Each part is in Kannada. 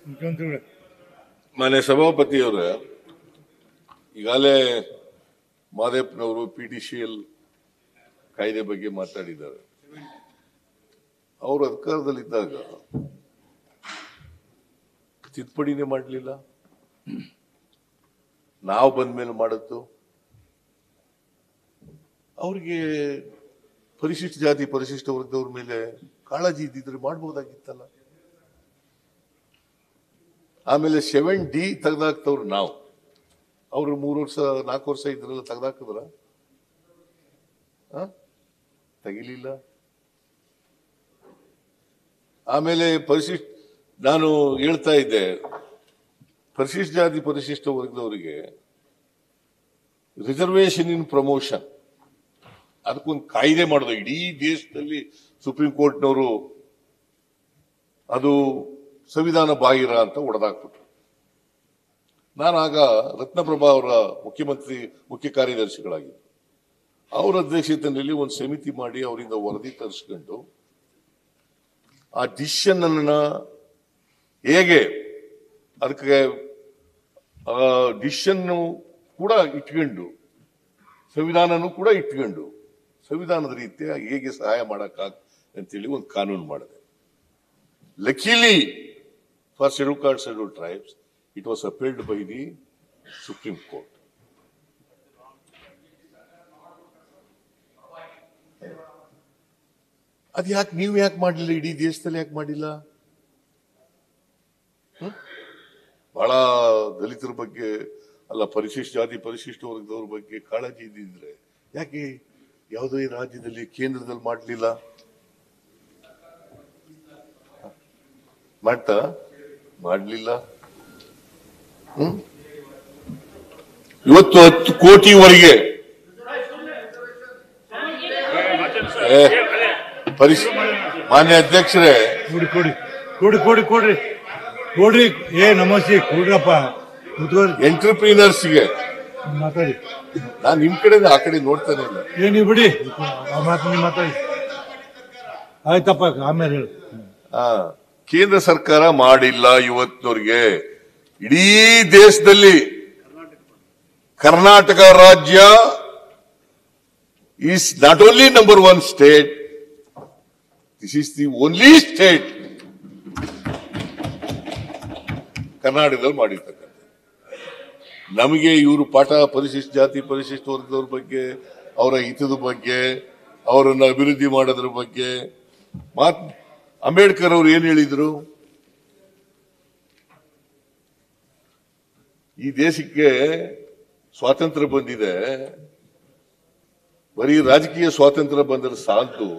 ಮಾನ್ಯ ಸಭಾಪತಿಯವರ ಈಗಾಗಲೇ ಮಾದೇಪ್ಪನವರು PTCL ಕಾಯ್ದೆ ಬಗ್ಗೆ ಮಾತಾಡಿದ್ದಾರೆ. ಅವರು ಅಧಿಕಾರದಲ್ಲಿದ್ದಾಗ ತಿದ್ದುಪಡಿನೇ ಮಾಡಲಿಲ್ಲ, ನಾವು ಬಂದ ಮೇಲೆ ಮಾಡದ್ದು. ಅವ್ರಿಗೆ ಪರಿಶಿಷ್ಟ ಜಾತಿ ಪರಿಶಿಷ್ಟ ವರ್ಗದವ್ರ ಮೇಲೆ ಕಾಳಜಿ ಇದ್ದಿದ್ರೆ ಮಾಡಬಹುದಾಗಿತ್ತಲ್ಲ. ಆಮೇಲೆ 7D ತೆಗೆದಾಕ್ತವ್ರು ನಾವು. ಅವ್ರು 3 ವರ್ಷ 4 ವರ್ಷ ಇದ್ರಲ್ಲ, ತೆಗೆದಾಕಿದ್ರ? ತೆಗಿಲಿಲ್ಲ. ಆಮೇಲೆ ನಾನು ಹೇಳ್ತಾ ಇದ್ದೆ, ಪರಿಶಿಷ್ಟ ಜಾತಿ ಪರಿಶಿಷ್ಟ ವರ್ಗದವರಿಗೆ ರಿಸರ್ವೇಶನ್ ಇನ್ ಪ್ರಮೋಷನ್ ಅದಕ್ಕೊಂದು ಕಾಯ್ದೆ ಮಾಡೋದು. ಇಡೀ ದೇಶದಲ್ಲಿ ಸುಪ್ರೀಂ ಕೋರ್ಟ್ನವರು ಅದು ಸಂವಿಧಾನ ಬಾಹಿರ ಅಂತ ಹೊಡೆದಾಕ್ಬಿಟ್ರು. ನಾನು ಆಗ ರತ್ನಪ್ರಭಾ ಅವರ ಮುಖ್ಯ ಕಾರ್ಯದರ್ಶಿಗಳಾಗಿದ್ದರು. ಅವರ ಅಧ್ಯಕ್ಷತೆಯಲ್ಲಿ ಒಂದು ಸಮಿತಿ ಮಾಡಿ ಅವರಿಂದ ವರದಿ ತರಿಸ್ಕೊಂಡು ಆ ಡಿಸಿಷನ್ ಅನ್ನ ಹೇಗೆ ಅದಕ್ಕೆ ಡಿಸಿಷನ್ ಕೂಡ ಇಟ್ಕೊಂಡು ಸಂವಿಧಾನನೂ ಕೂಡ ಇಟ್ಕೊಂಡು ಸಂವಿಧಾನದ ರೀತಿಯ ಹೇಗೆ ಸಹಾಯ ಮಾಡಕ್ಕಾಗ ಅಂತೇಳಿ ಒಂದು ಕಾನೂನು ಮಾಡಿದೆ. Luckily for schedule caste schedule tribes it was appealed by the supreme court. ಅದು ಯಾಕೆ ನೀವು ಯಾಕೆ ಮಾಡಲಿಲ್ಲ? ಇಡೀ ದೇಶದಲ್ಲಿ ಯಾಕೆ ಮಾಡಿಲ್ಲ? ಬಹಳ ದಲಿತರ ಬಗ್ಗೆ ಅಲ್ಲ, ಪರಿಶಿಷ್ಟ ಜಾತಿ ಪರಿಶಿಷ್ಟ ವರ್ಗದವ್ರ ಬಗ್ಗೆ ಕಾಳಜಿ ಇದ್ದಿದ್ರೆ ಯಾಕೆ ಯಾವುದೇ ರಾಜ್ಯದಲ್ಲಿ ಕೇಂದ್ರದಲ್ಲಿ ಮಾಡಲಿಲ್ಲ? ಮಾಡಲಿಲ್ಲ. ಇವತ್ತು 10 ಕೋಟಿವರೆಗೆ ಮಾನ್ಯ ಅಧ್ಯಕ್ಷರೇ, ಕೊಡ್ರಿ ನಮಸ್ತೆ ಕೊಡ್ರಪ್ಪ. ಎಂಟರ್ಪ್ರಿನರ್ಸ್ಗೆ ಮಾತಾಡಿ. ನಾನು ನಿಮ್ ಕಡೆ ಆ ಕಡೆ ನೋಡ್ತಾನೆ ಇಲ್ಲ. ನೀವು ಬಿಡಿ, ಮಾತಾಡಿ. ಆಯ್ತಪ್ಪ, ಆಮೇಲೆ ಹೇಳಿ. ಕೇಂದ್ರ ಸರ್ಕಾರ ಮಾಡಿಲ್ಲ ಇವತ್ತಿನವರೆಗೆ. ಇಡೀ ದೇಶದಲ್ಲಿ ಕರ್ನಾಟಕ ರಾಜ್ಯ is not only number 1 state, this is the only state ಕರ್ನಾಟಕದಲ್ಲಿ ಮಾಡಿರ್ತಕ್ಕಂಥ. ನಮಗೆ ಇವರು ಪಾಠ ಪರಿಶಿಷ್ಟ ಜಾತಿ ಪರಿಶಿಷ್ಟ ವರ್ಗದವ್ರ ಬಗ್ಗೆ, ಅವರ ಹಿತದ ಬಗ್ಗೆ, ಅವರನ್ನು ಅಭಿವೃದ್ಧಿ ಮಾಡೋದ್ರ ಬಗ್ಗೆ ಅಂಬೇಡ್ಕರ್ ಅವರು ಏನ್ ಹೇಳಿದ್ರು? ಈ ದೇಶಕ್ಕೆ ಸ್ವಾತಂತ್ರ್ಯ ಬಂದಿದೆ, ಬರೀ ರಾಜಕೀಯ ಸ್ವಾತಂತ್ರ್ಯ ಬಂದರೆ ಸಾಲದು,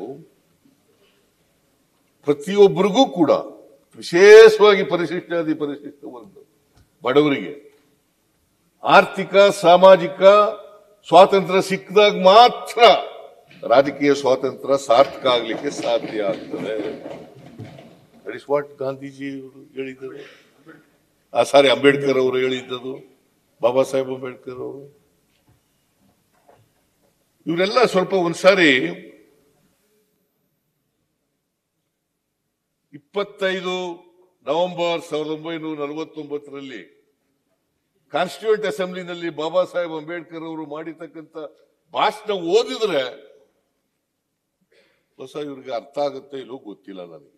ಪ್ರತಿಯೊಬ್ಬರಿಗೂ ಕೂಡ ವಿಶೇಷವಾಗಿ ಪರಿಶಿಷ್ಟ ಜಾತಿ ಪರಿಶಿಷ್ಟ ವರ್ಗ ಬಡವರಿಗೆ ಆರ್ಥಿಕ ಸಾಮಾಜಿಕ ಸ್ವಾತಂತ್ರ್ಯ ಸಿಕ್ಕಿದಾಗ ಮಾತ್ರ ರಾಜಕೀಯ ಸ್ವಾತಂತ್ರ್ಯ ಸಾರ್ಥಕ ಆಗ್ಲಿಕ್ಕೆ ಸಾಧ್ಯ ಆಗ್ತದೆ. ದಟ್ ಇಸ್ ವಾಟ್ ಗಾಂಧೀಜಿ ಅವರು ಹೇಳಿದ್ದರು. ಸಾರಿ, ಅಂಬೇಡ್ಕರ್ ಅವರು ಹೇಳಿದ್ದದು, ಬಾಬಾ ಸಾಹೇಬ್ ಅಂಬೇಡ್ಕರ್ ಅವರು. ಇವರೆಲ್ಲ ಸ್ವಲ್ಪ ಒಂದ್ಸಾರಿ 25 ನವೆಂಬರ್ 1949ರಲ್ಲಿ ಕಾನ್ಸ್ಟಿಟ್ಯೂಂಟ್ ಅಸೆಂಬ್ಲಿನಲ್ಲಿ ಬಾಬಾ ಸಾಹೇಬ್ ಅಂಬೇಡ್ಕರ್ ಅವರು ಮಾಡಿರ್ತಕ್ಕಂಥ ಭಾಷಣ ಓದಿದ್ರೆ ಹೊಸ ಇವ್ರಿಗೆ ಅರ್ಥ ಆಗುತ್ತೆ ಇಲ್ಲೋ ಗೊತ್ತಿಲ್ಲ ನನಗೆ.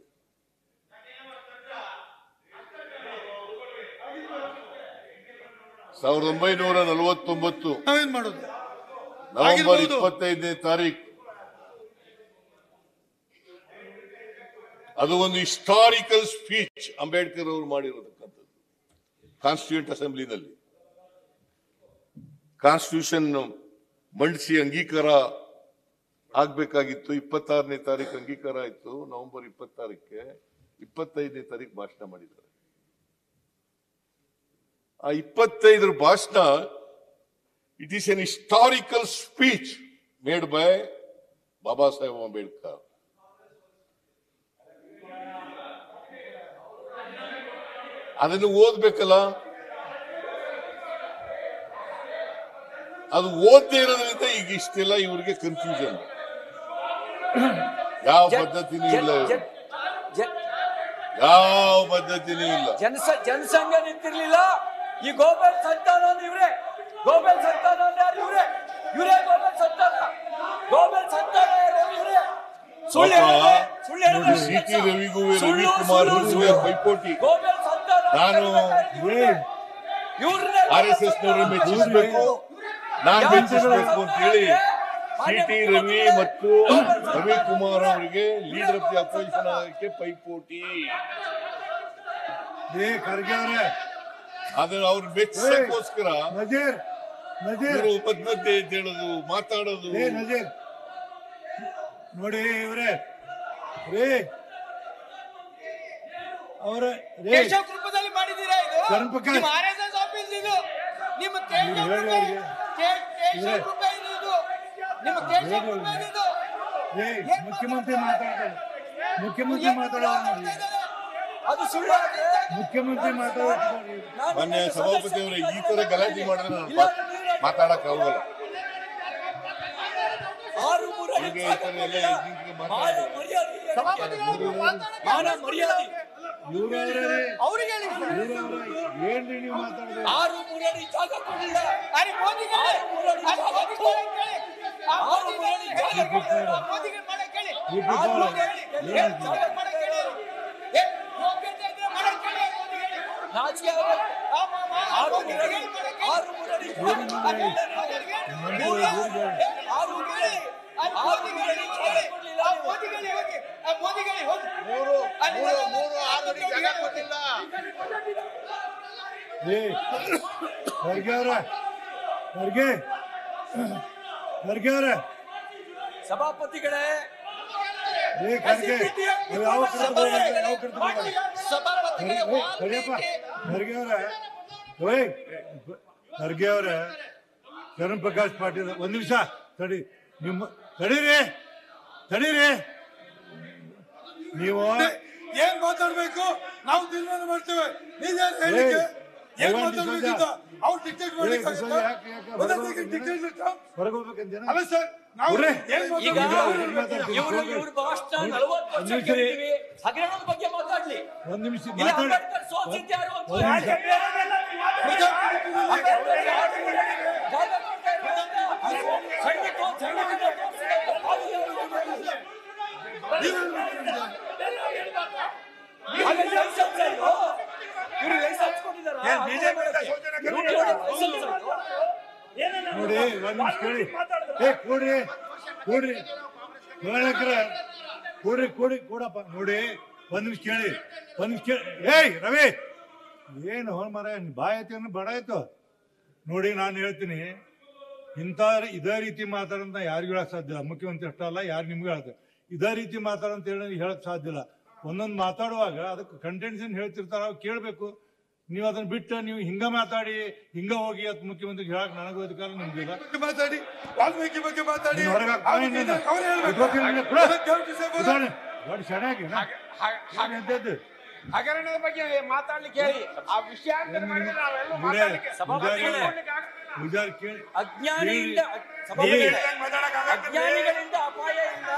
ಸಾವಿರದ 1949 ನವೆಂಬರ್ 25ನೇ ತಾರೀಕು ಅದು ಒಂದು ಹಿಸ್ಟಾರಿಕಲ್ ಸ್ಪೀಚ್ ಅಂಬೇಡ್ಕರ್ ಅವರು ಮಾಡಿರತಕ್ಕಂಥದ್ದು ಕಾನ್ಸ್ಟಿಟ್ಯೂಂಟ್ ಅಸೆಂಬ್ಲಿನಲ್ಲಿ. ಕಾನ್ಸ್ಟಿಟ್ಯೂಷನ್ ಮಂಡಿಸಿ ಅಂಗೀಕಾರ ಆಗ್ಬೇಕಾಗಿತ್ತು. 26ನೇ ತಾರೀಕು ಅಂಗೀಕಾರ ಆಯ್ತು, ನವೆಂಬರ್ 26ಕ್ಕೆ. 25ನೇ ತಾರೀಕು ಭಾಷಣ ಮಾಡಿದ್ದಾರೆ. ಆ 25ರ ಭಾಷಣ it is an historical speech made by Baba Saheb Ambedkar. ಅದನ್ನು ಓದ್ಬೇಕಲ್ಲ. ಅದು ಓದದೇ ಇರೋದ್ರಿಂದ ಈಗ ಇಷ್ಟೆಲ್ಲ ಇವರಿಗೆ ಕನ್ಫ್ಯೂಷನ್. ಯಾವ ಪದ್ಧತಿನೂ ಇಲ್ಲ, ಯಾವ ಪದ್ಧತಿನೂ ಇಲ್ಲ. ಜನಸಂಘ ನಿಂತಿರ್ಲಿಲ್ಲ. ಈ ಗೋಪಾಲ್ ಸಂತಾನ ಇವ್ರೆ, ಗೋಪಾಲ್ ಸಂತಾನ ಯಾರು ಇವರೇ ಗೋಪಾಲ್ ಸಂತಾನ. ಗೋಪಾಲ್ ಸಂತಾನ ಇವರೇ. ಸುಳ್ಳು ಸಿಟಿ ರವಿಗೂ ರವಿಕುಮಾರ್ ಪೈಪೋಟಿ. ಗೋಪಾಲ್ ಸಂತಾನ ನಾನು RSS ನವರು ಮೆಚ್ಚಿಸಬೇಕು, ನಾನು ಮೆಚ್ಚಿಸಬೇಕು ಅಂತ ಹೇಳಿ ಸಿಟಿ ರವಿ ಮತ್ತು ರವಿಕುಮಾರ್ ಅವರಿಗೆ ಲೀಡರ್ ಆಫ್ ದಿ ಅಪೋಸಿಷನ್ ಆಗಕ್ಕೆ ಪೈಪೋಟಿ. ಖರ್ಗೆ ಅವರೇ ಅದನ್ನ ಅವ್ರು ಮೆಚ್ಚಿಸಕ್ಕೋಸ್ಕರ ಮಧ್ಯೆ ಹೇಳೋದು ಮಾತಾಡೋದು. ನಜೀರ್ ನೋಡಿ ಇವ್ರೆ ಅವರ ಕೃಪದಲ್ಲಿ ಮಾಡಿದ್ದೀರಾ ಇದು? ನಿಮ್ಮ RSS ಆಫೀಸ್ ಇದು, ನಿಮ್ಮ ಮುಖ್ಯಮಂತ್ರಿ ಮಾತಾಡ್ತಾರೆ, ಮುಖ್ಯಮಂತ್ರಿ ಮಾತಾಡೋದು, ಅದು ಸುಳ್ಳು. ಮುಖ್ಯಮಂತ್ರಿ ಮಾತಾಡೋದು. ಮೊನ್ನೆ ಸಭಾಪತಿ ಅವರೇ ಈ ತರ ಗಲಾಟೆ ಮಾಡಿದ್ರೆ ನಾನು ಮಾತಾಡಕ್ ಆಗೋಲ್ಲ. ಏನ್ರಿ ನೀವು ಮಾತಾಡೋದು? 6 ಅಡಿ ಜಾಗ ಕೊಡಲಿಲ್ಲ. ಸಭಾಪತಿಗಳೇ, ಖರ್ಗೆ ಅವರೇ, ಶರಣ್ ಪ್ರಕಾಶ್ ಪಾಟೀಲ್ ಒಂದ್ ನಿಮಿಷ ತಡಿ, ನಿಮ್ಮ ತಡೀರಿ ನೀವು ಏನ್ ಮಾತಾಡ್ಬೇಕು ನಾವು ತೀರ್ಮಾನ ಮಾಡ್ತೇವೆ. ನೀವೇನ್ ಹೇಳಿಕೆ ಏನ್ ಮಾತಾಡ್ಬೇಕಿಂತ ಅವ್ರು ಡಿಕ್ಟೇಟ್ ಅಲ್ಲ ಸರ್. ನಾವು ಇವರು ಭಾಷಣ 40 ವರ್ಷ ಕೇಳಿದ್ವಿ. ಹಗರಣದ ಬಗ್ಗೆ ಮಾತಾಡ್ಲಿ. ಒಂದ್ ನಿಮಿಷ ಅಂಬೇಡ್ಕರ್ ಸೋತಿದ್ದು ಯಾರು ಅಂತ ನೋಡಿ, ಒಂದ್ ನಿಮಿಷ ಕೇಳಿ. ಕೂಡಪ್ಪ ನೋಡಿ, ಒಂದ್ ನಿಮಿಷ ಕೇಳಿ. ಏಯ್ ರವಿ, ಏನು ಮರ ಬಾಯತಿ ಅನ್ನೋ ಬಡ ಆಯ್ತು ನೋಡಿ. ನಾನು ಹೇಳ್ತೀನಿ, ಇದೇ ರೀತಿ ಮಾತಾಡಂತ ಯಾರಿಗೂ ಹೇಳಕ್ ಸಾಧ್ಯ ಇಲ್ಲ. ಮುಖ್ಯಮಂತ್ರಿ ಅಷ್ಟೇ ಅಲ್ಲ, ಯಾರು ನಿಮ್ಗೂ ಹೇಳ್ತಾರೆ ಇದೇ ರೀತಿ ಮಾತಾಡಂತ ಹೇಳಕ್ ಸಾಧ್ಯ ಇಲ್ಲ. ಒಂದೊಂದು ಮಾತಾಡುವಾಗ ಅದಕ್ಕೆ ಕಂಟೆಂಟ್ಸ್ ಏನ್ ಹೇಳ್ತಿರ್ತಾರ ಅವ್ ಕೇಳ್ಬೇಕು. ನೀವು ಅದನ್ನ ಬಿಟ್ಟು ನೀವು ಹಿಂಗ ಮಾತಾಡಿ ಹಿಂಗ ಹೋಗಿ ಅದು ಮುಖ್ಯಮಂತ್ರಿ ಹೇಳಕ್ ನನಗೂ ಅಧಿಕಾರ ನಿಮ್ಗಿಲ್ಲ. ಮಾತಾಡಿ, ವಾಲ್ಮೀಕಿ ಬಗ್ಗೆ ಮಾತಾಡಿ, ಹಗರಣದ ಬಗ್ಗೆ ಮಾತಾಡ್ಲಿಕ್ಕೆ ಹೇಳಿ. ಆ ವಿಷಯ ಅಜ್ಞಾನಿಗಳಿಂದ ಅಪಾಯ ಇಲ್ಲ.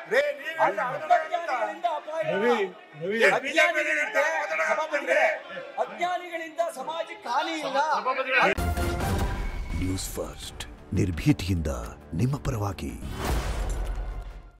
ಅಜ್ಞಾನಿಗಳಿಂದ ಸಮಾಜಕ್ಕೆ ಹಾನಿ ಇಲ್ಲ. ನ್ಯೂಸ್ ಫಸ್ಟ್, ನಿರ್ಭೀತಿಯಿಂದ ನಿಮ್ಮ ಪರವಾಗಿ.